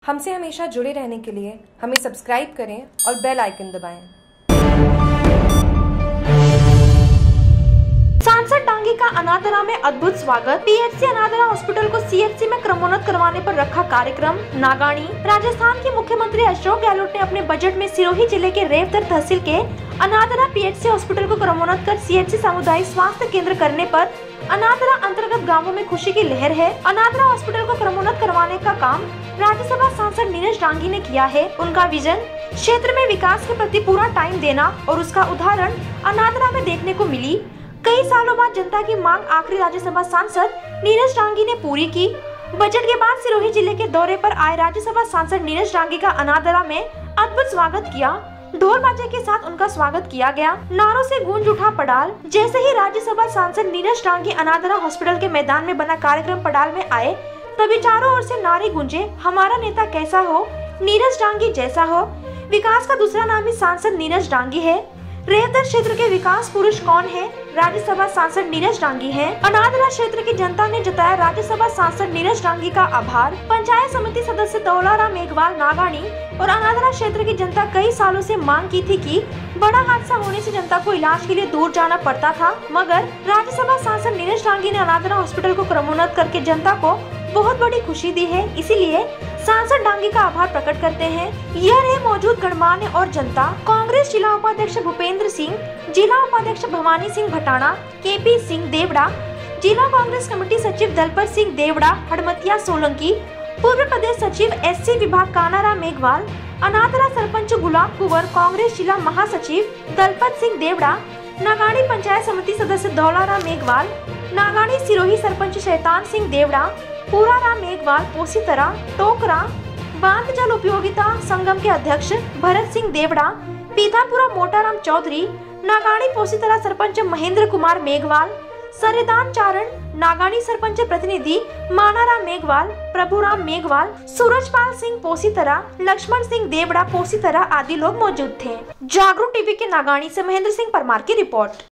हमसे हमेशा जुड़े रहने के लिए हमें सब्सक्राइब करें और बेल आइकन दबाएं। सांसद डांगी का अनादरा में अद्भुत स्वागत। पीएचसी अनादरा हॉस्पिटल को सीएचसी में क्रमोन्नत करवाने पर रखा कार्यक्रम। नागानी। राजस्थान के मुख्यमंत्री अशोक गहलोत ने अपने बजट में सिरोही जिले के रेवदर तहसील के अनादरा पीएचसी हॉस्पिटल को क्रमोन्नत कर सीएचसी सामुदायिक स्वास्थ्य केंद्र करने पर अनादरा अंतर्गत गांवों में खुशी की लहर है। अनादरा हॉस्पिटल को क्रमोन्नत करवाने का काम राज्यसभा सांसद नीरज डांगी ने किया है। उनका विजन क्षेत्र में विकास के प्रति पूरा टाइम देना और उसका उदाहरण अनादरा में देखने को मिली। कई सालों बाद जनता की मांग आखिरी राज्यसभा सांसद नीरज डांगी ने पूरी की। बजट के बाद सिरोही जिले के दौरे पर आए राज्यसभा सांसद नीरज डांगी का अनादरा में अद्भुत स्वागत किया। ढोल बाजे के साथ उनका स्वागत किया गया। नारों से गूंज उठा पंडाल। जैसे ही राज्यसभा सांसद नीरज डांगी अनादरा हॉस्पिटल के मैदान में बना कार्यक्रम पंडाल में आए, तभी चारों ओर से नारे गूंजे, हमारा नेता कैसा हो, नीरज डांगी जैसा हो। विकास का दूसरा नाम ही सांसद नीरज डांगी है। रेवदर क्षेत्र के विकास पुरुष कौन है? राज्यसभा सांसद नीरज डांगी हैं। अनादरा क्षेत्र की जनता ने जताया राज्यसभा सांसद नीरज डांगी का आभार। पंचायत समिति सदस्य दौलाराम मेघवाल नागानी और अनादरा क्षेत्र की जनता कई सालों से मांग की थी कि बड़ा हादसा होने से जनता को इलाज के लिए दूर जाना पड़ता था, मगर राज्यसभा सांसद नीरज डांगी ने अनादरा हॉस्पिटल को क्रमोन्नत करके जनता को बहुत बड़ी खुशी दी है। इसीलिए सांसद डांगी का आभार प्रकट करते हैं। यह रहे मौजूद गणमान्य और जनता। कांग्रेस जिला उपाध्यक्ष भूपेंद्र सिंह, जिला उपाध्यक्ष भवानी सिंह भटाना, केपी सिंह देवड़ा, जिला कांग्रेस कमेटी सचिव दलपत सिंह देवड़ा, हड़मतिया सोलंकी, पूर्व प्रदेश सचिव एससी विभाग कानाराम मेघवाल, अनादरा सरपंच गुलाब कुंवर, कांग्रेस जिला महासचिव दलपत सिंह देवड़ा, नागानी पंचायत समिति सदस्य दौलाराम मेघवाल, नागानी सिरोही सरपंच शैतान सिंह देवड़ा, पूराराम मेघवाल, पोसीतरा, टोकरा, बांध जल उपयोगिता संगम के अध्यक्ष भरत सिंह देवड़ा, पीथापुरा मोटाराम चौधरी, नागानी पोसीतरा सरपंच महेंद्र कुमार मेघवाल, सरेदान चारण, नागानी सरपंच प्रतिनिधि मानाराम मेघवाल, प्रभुराम मेघवाल, सूरजपाल सिंह पोसीतरा, लक्ष्मण सिंह देवड़ा पोसीतरा आदि लोग मौजूद थे। जागरूक टीवी के नागानी से महेंद्र सिंह परमार की रिपोर्ट।